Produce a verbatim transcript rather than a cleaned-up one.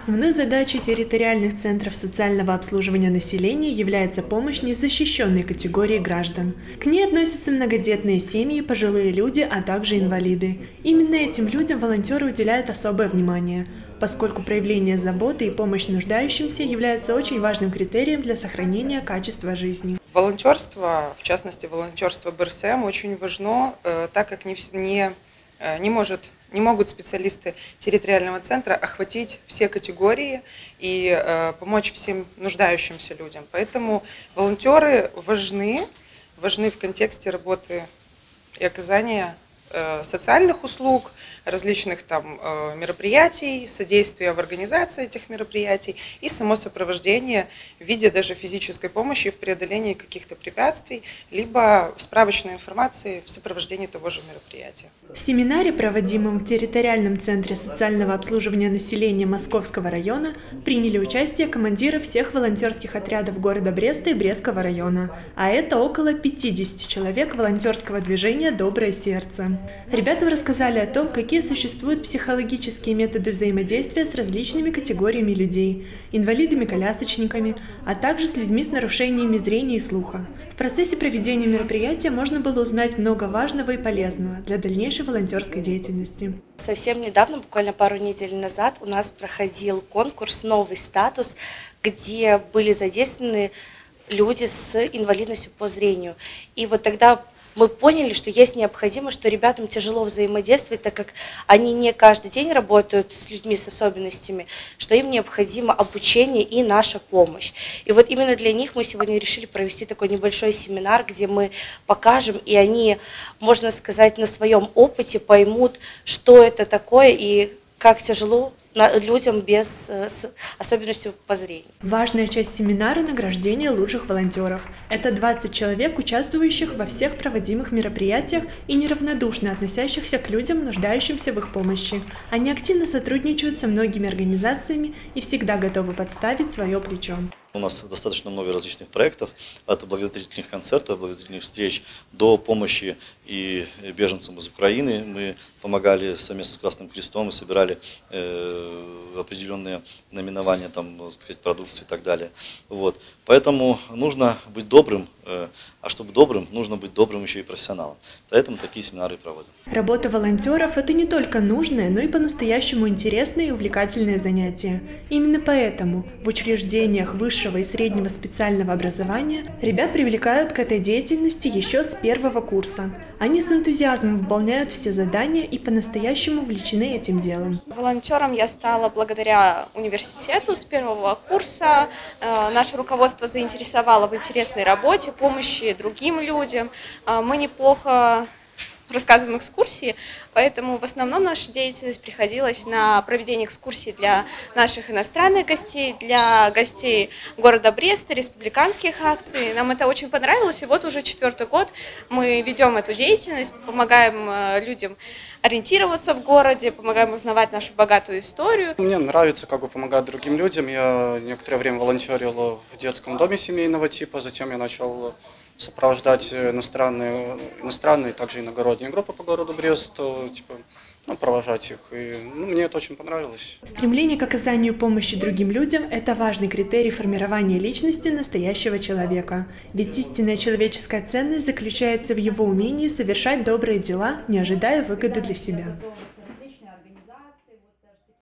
Основной задачей территориальных центров социального обслуживания населения является помощь незащищенной категории граждан. К ней относятся многодетные семьи, пожилые люди, а также инвалиды. Именно этим людям волонтеры уделяют особое внимание, поскольку проявление заботы и помощь нуждающимся являются очень важным критерием для сохранения качества жизни. Волонтерство, в частности волонтерство бэ эр эс эм, очень важно, так как не, не, не, может, не могут специалисты территориального центра охватить все категории и помочь всем нуждающимся людям. Поэтому волонтеры важны, важны в контексте работы и оказания социальных услуг, различных там мероприятий, содействия в организации этих мероприятий и само сопровождение в виде даже физической помощи в преодолении каких-то препятствий, либо справочной информации в сопровождении того же мероприятия. В семинаре, проводимом в территориальном центре социального обслуживания населения Московского района, приняли участие командиры всех волонтерских отрядов города Бреста и Брестского района, а это около пятидесяти человек волонтерского движения «Доброе сердце». Ребята рассказали о том, какие существуют психологические методы взаимодействия с различными категориями людей, инвалидами-колясочниками, а также с людьми с нарушениями зрения и слуха. В процессе проведения мероприятия можно было узнать много важного и полезного для дальнейшей волонтерской деятельности. Совсем недавно, буквально пару недель назад, у нас проходил конкурс «Новый статус», где были задействованы люди с инвалидностью по зрению. И вот тогда мы поняли, что есть необходимость, что ребятам тяжело взаимодействовать, так как они не каждый день работают с людьми с особенностями, что им необходимо обучение и наша помощь. И вот именно для них мы сегодня решили провести такой небольшой семинар, где мы покажем, и они, можно сказать, на своем опыте поймут, что это такое и как тяжело людям без, с особенностью по зрению. Важная часть семинара – награждение лучших волонтеров. Это двадцать человек, участвующих во всех проводимых мероприятиях и неравнодушно относящихся к людям, нуждающимся в их помощи. Они активно сотрудничают со многими организациями и всегда готовы подставить свое плечо. У нас достаточно много различных проектов, от благотворительных концертов, благотворительных встреч до помощи и беженцам из Украины. Мы помогали совместно с Красным Крестом и собирали э, определенные наименования там, так сказать, продукции и так далее. Вот. Поэтому нужно быть добрым, э, а чтобы добрым, нужно быть добрым еще и профессионалом. Поэтому такие семинары и проводим. Работа волонтеров – это не только нужное, но и по-настоящему интересное и увлекательное занятие. Именно поэтому в учреждениях высшего и среднего специального образования ребят привлекают к этой деятельности еще с первого курса. Они с энтузиазмом выполняют все задания и по-настоящему увлечены этим делом. Волонтером я стала благодаря университету с первого курса. Наше руководство заинтересовало в интересной работе, помощи другим людям. Мы неплохо рассказываем экскурсии, поэтому в основном наша деятельность приходилась на проведение экскурсий для наших иностранных гостей, для гостей города Бреста, республиканских акций. Нам это очень понравилось, и вот уже четвертый год мы ведем эту деятельность, помогаем людям ориентироваться в городе, помогаем узнавать нашу богатую историю. Мне нравится как бы помогать другим людям. Я некоторое время волонтерил в детском доме семейного типа, затем я начал сопровождать иностранные, иностранные, также иногородние группы по городу Бресту, типа, ну, провожать их. И, ну, мне это очень понравилось. Стремление к оказанию помощи другим людям – это важный критерий формирования личности настоящего человека. Ведь истинная человеческая ценность заключается в его умении совершать добрые дела, не ожидая выгоды для себя.